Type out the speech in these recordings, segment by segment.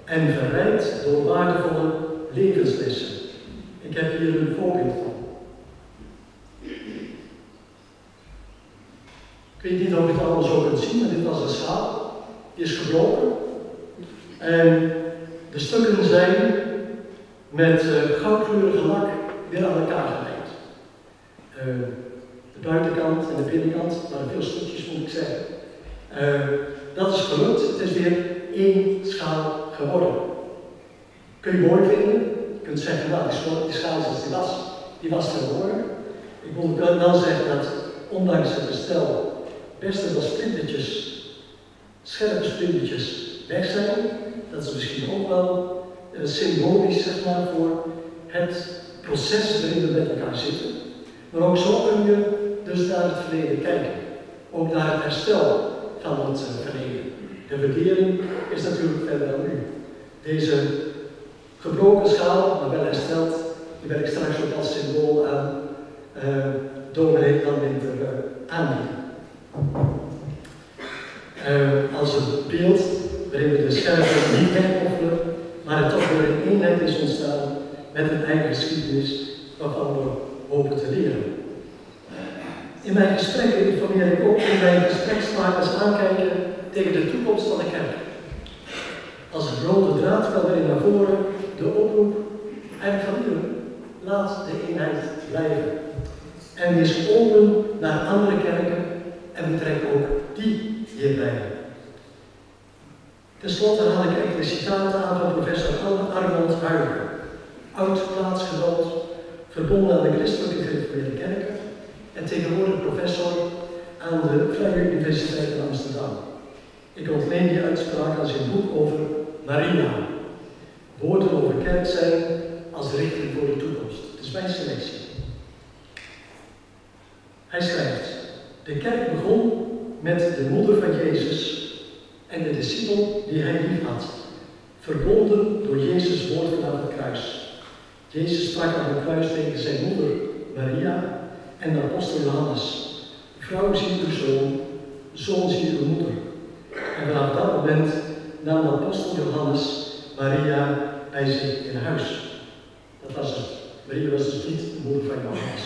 en verrijkt door waardevolle levenslessen. Ik heb hier een voorbeeld van. Ik weet niet of je het allemaal zo kunt zien, maar dit was een schaal. Die is gebroken. En de stukken zijn met goudkleurige lak weer aan elkaar gelijmd. De buitenkant en de binnenkant waren veel stukjes, moet ik zeggen. Dat is gelukt. Het is weer één schaal geworden. Kun je mooi vinden. Je kunt zeggen, nou, die schaal zoals die was verloren. Ik moet wel zeggen dat ondanks het bestel best wel splintertjes, scherpe splintertjes weg zijn. Dat is misschien ook wel symbolisch, zeg maar, voor het proces waarin we met elkaar zitten. Maar ook zo kun je dus naar het verleden kijken. Ook naar het herstel van het verleden. De waardering is natuurlijk verder dan nu. Deze gebroken schaal, maar wel hersteld, die wil ik straks ook als symbool aan dominee van Winter aanbieden. Als een beeld waarin we de scherven niet wegofferen, maar het toch weer in eenheid is ontstaan met een eigen geschiedenis waarvan we hopen te leren. In mijn gesprekken informeer ik ook in mijn gespreksmakers aankijken tegen de toekomst van de kerk. Als een rode draad kwam erin naar voren de oproep eigenlijk van u, laat de eenheid blijven. En wees open naar andere kerken en betrek ook die hierbij. Ten slotte haal ik enkele citaten aan van professor Arnold Huijer, oud-plaatsgenoot, verbonden aan de christelijke gereformeerde kerken en tegenwoordig professor aan de Vrije Universiteit in Amsterdam. Ik ontleen die uitspraak aan zijn boek over Maria. Woorden over kerk zijn als richting voor de toekomst. Het is mijn selectie. Hij schrijft: de kerk begon met de moeder van Jezus en de discipel die hij lief had, verbonden door Jezus' woord vanaf het kruis. Jezus sprak aan het kruis tegen zijn moeder Maria en de apostel Johannes: vrouw, zie uw zoon, zoon, zie uw moeder. En vanaf dat moment nam de apostel Johannes Maria bij zich in huis. Dat was het. Maria was dus niet de moeder van Johannes.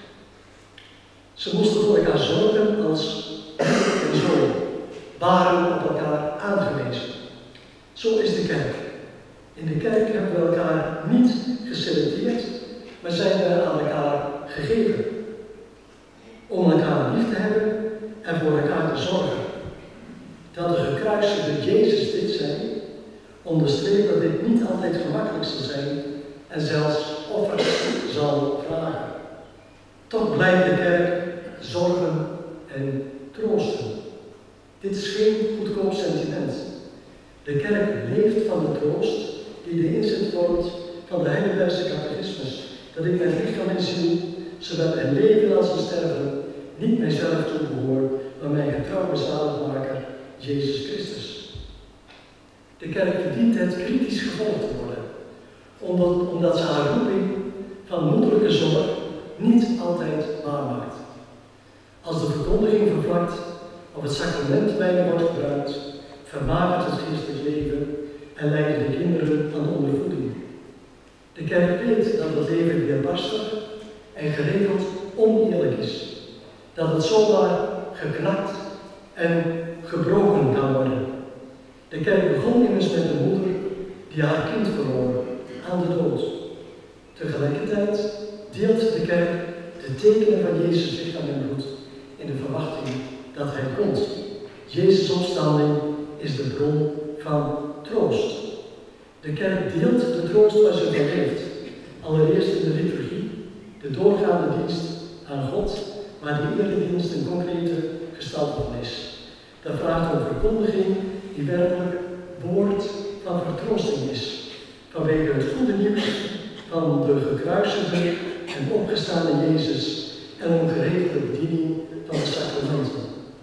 Ze moesten voor elkaar zorgen als moeder en zoon, waren op elkaar aangewezen. Zo is de kerk. In de kerk hebben we elkaar niet geselecteerd, maar zijn we aan elkaar gegeven. Om elkaar lief te hebben en voor elkaar te zorgen. Dat de gekruisigde Jezus dit zei, onderstreept dat dit niet altijd gemakkelijk zal zijn en zelfs offers zal vragen. Toch blijft de kerk zorgen en troosten. Dit is geen goedkoop sentiment. De kerk leeft van de troost die de inzet vormt van de Heidelbergse catechismus, dat ik mijn lichaam en ziel, zowel in leven als in sterven, niet mijzelf toebehoor, maar mijn getrouwe zaligmaker, Jezus Christus. De kerk verdient het kritisch gevolgd te worden, omdat ze haar roeping van moederlijke zorg niet altijd waarmaakt. Als de verkondiging vervlakt of het sacrament weinig wordt gebruikt, vermagert het geestelijk leven en lijden de kinderen aan ondervoeding. De kerk weet dat het leven weerbarstig en geregeld oneerlijk is. Dat het zomaar geknakt en gebroken kan worden. De kerk begon immers met een moeder die haar kind verloor aan de dood. Tegelijkertijd deelt de kerk de tekenen van Jezus' lichaam en bloed in de verwachting dat hij komt. Jezus' opstanding is de bron van troost. De kerk deelt de troost waar ze van leeft. Allereerst in de liturgie, de doorgaande dienst aan God, waar die eredienst een concrete gestalte van is. Dat vraagt om verkondiging die werkelijk woord van vertroosting is. Vanwege het goede nieuws van de gekruisigde en opgestane Jezus en een geregelde bediening van de sacramenten.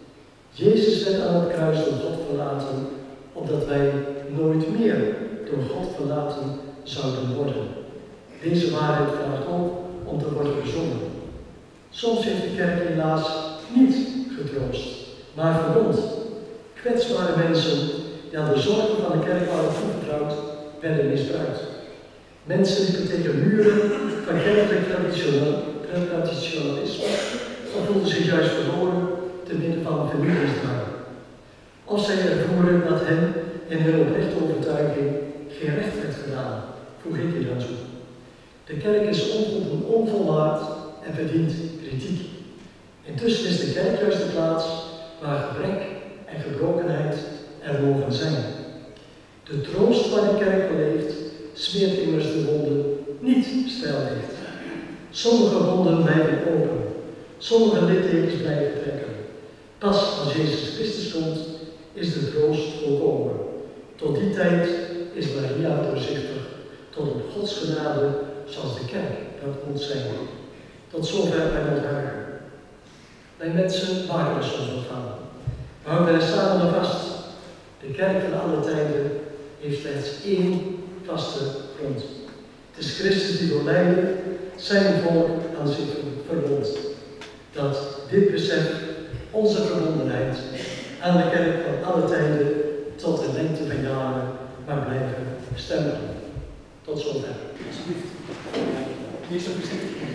Jezus werd aan het kruis door God verlaten, opdat wij nooit meer door God verlaten zouden worden. Deze waarheid vraagt ook om te worden gezongen. Soms heeft de kerk helaas niet getroost, maar verwond. Kwetsbare mensen die aan de zorgen van de kerk waren toevertrouwd, werden misbruikt. Mensen liepen tegen muren van kerkelijk traditionalisme of voelden zich juist verloren te midden van familiemisbruik. Of zij ervoeren dat hen in hun oprechte overtuiging geen recht werd gedaan, voeg ik hier aan toe. De kerk is onvolmaakt en verdient kritiek. Intussen is de kerk juist de plaats waar gebrek en gebrokenheid er mogen zijn. De troost waar de kerk beleeft, smeert immers de wonden niet stijldicht. Sommige wonden blijven open, sommige littekens blijven trekken. Pas als Jezus Christus komt, is de troost volkomen. Tot die tijd is Maria doorzichtig, tot op Gods genade, zoals de kerk dat moet zijn. Tot zover bij onthuigen. Wij mensen maken er soms wat van. We houden er samen aan vast. De kerk van alle tijden heeft slechts één vaste grond. Het is Christus die door lijden zijn volk aan zich verbond. Dat dit besef onze verbondenheid aan de kerk van alle tijden tot de lengte van jaren maar blijven stemmen. Tot zover. Alsjeblieft. Eerst op